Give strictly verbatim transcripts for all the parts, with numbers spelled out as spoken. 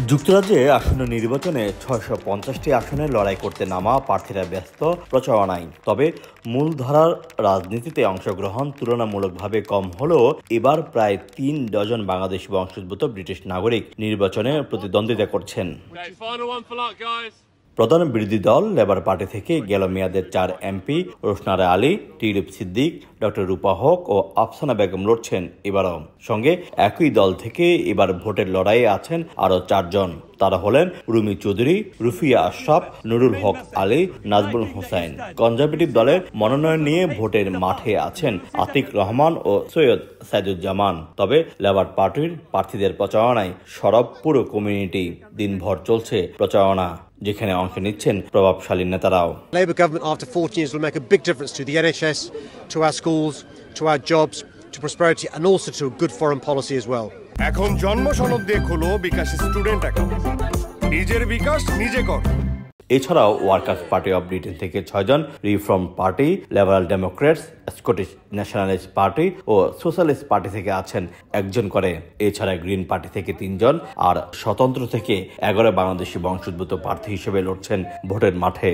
যুক্তরাজ্যে আসন্ন নির্বাচনে ছয়শো পঞ্চাশটি আসনে লড়াই করতে নামা প্রার্থীরা ব্যস্ত প্রচারণায়। তবে মূলধারার রাজনীতিতে অংশগ্রহণ তুলনামূলকভাবে কম হলেও এবার প্রায় তিন ডজন বাংলাদেশি বংশোদ্ভূত ব্রিটিশ নাগরিক নির্বাচনে প্রতিদ্বন্দ্বিতা করছেন। প্রধান বিরোধী দল লেবার পার্টি থেকে গেল মেয়াদের চার MP Rushanara Ali, Tulip Siddiq, doctor Rupa Huq ও আফসানা বেগম লড়ছেন এবারও। সঙ্গে একই দল থেকে এবার ভোটের লড়াইয়ে আছেন আরও চারজন। তারা হলেন রুমি চৌধুরী, রুফিয়া আশরাফ, নুরুল হক আলী, নাজমুল হোসেন। কনজারভেটিভ দলের মনোনয়ন নিয়ে ভোটের মাঠে আছেন আতিক রহমান ও সৈয়দ সাইদুজ্জামান। তবে লেবার পার্টির প্রার্থীদের প্রচারণায় সরব পুরো কমিউনিটি। দিনভর চলছে প্রচারণা, যেখানে অংশ নিচ্ছেন প্রভাবশালী নেতারাও। Labour government after fourteen years will make a big difference to the N H S, to our schools, to our jobs, to prosperity and also to a good foreign policy as well. এখন জন্ম সনদ দিয়ে খোলো বিকাশ student account. নিজের বিকাশ নিজে কর। এছাড়াও workers party of Britain থেকে ছয়জন, reform party, liberal democrats, Scottish nationalist party ও সোশ্যালিস্ট পার্টি থেকে আছেন একজন করে। এছাড়া গ্রিন পার্টি থেকে তিনজন আর স্বতন্ত্র থেকে এগারো বাংলাদেশি বংশোদ্ভূত প্রার্থী হিসেবে লড়ছেন ভোটের মাঠে।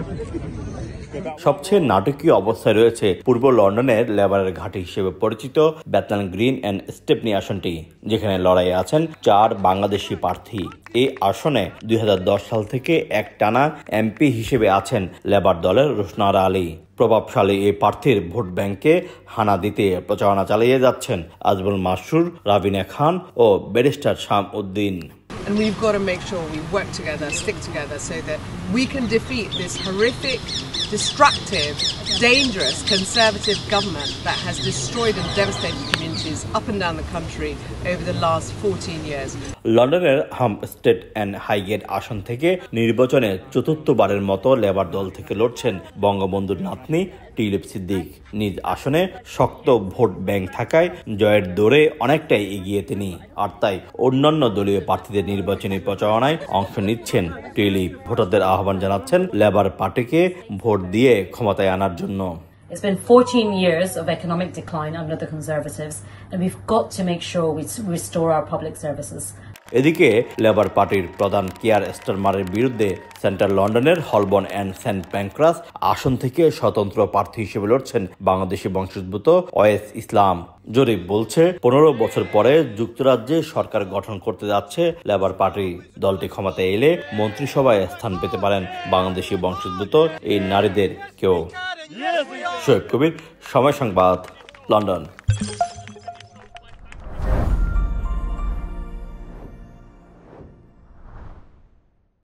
সবচেয়ে নাটকীয় অবস্থায় রয়েছে পূর্ব লন্ডনের লেবারের ঘাঁটি হিসেবে পরিচিত বেথলেন গ্রিন অ্যান্ড স্টেপনি আসনটি, যেখানে লড়াইয়ে আছেন চার বাংলাদেশি প্রার্থী। এই আসনে দুই হাজার দশ সাল থেকে এক টানা এমপি হিসেবে আছেন লেবার দলের রোশনারা আলী। প্রভাবশালী এই প্রার্থীর ভোট ব্যাংকে হানা দিতে প্রচারণা চালিয়ে যাচ্ছেন আজমল মাসুর, রাবিনা খান ও barrister Sham Uddin. And we've got to make sure we work together, stick together, so that we can defeat this horrific, destructive, dangerous Conservative government that has destroyed and devastated communities up and down the country over the last fourteen years. লন্ডনের হাম্পস্টেড and Highgate আসন থেকে নির্বাচনে চতুর্থবারের মতো labour দল থেকে লড়ছেন বঙ্গবন্ধুর নাতনি টিউলিপ সিদ্দিক। নিজ আসনে শক্ত ভোট ব্যাংক থাকায় জয়ের দৌড়ে অনেকটাই এগিয়ে তিনি, আর তাই অন্যান্য দলীয় প্রার্থীদের নির্বাচনী প্রচারণায় অংশ নিচ্ছেন টিউলিপ। ভোটারদের আহ্বান জানাচ্ছেন লেবার পার্টিকে ভোট দিয়ে ক্ষমতায় আনার জন্য। It's been fourteen years of economic decline under the Conservatives, and we've got to make sure we restore our public services. এদিকে লেবার পার্টির প্রধান কিয়ার স্টারমারের বিরুদ্ধে সেন্ট্রাল লন্ডনের হলবর্ন অ্যান্ড সেন্ট প্যানক্রাস আসন থেকে স্বতন্ত্র প্রার্থী হিসেবে লড়ছেন বাংলাদেশি বংশোদ্ভূত ওয়েস ইসলাম। জরিপ বলছে পনেরো বছর পরে যুক্তরাজ্যে সরকার গঠন করতে যাচ্ছে লেবার পার্টি। দলটি ক্ষমতায় এলে মন্ত্রিসভায় স্থান পেতে পারেন বাংলাদেশি বংশোদ্ভূত এই নারীদের কেউ। শোয়েব কবির, সময় সংবাদ, লন্ডন।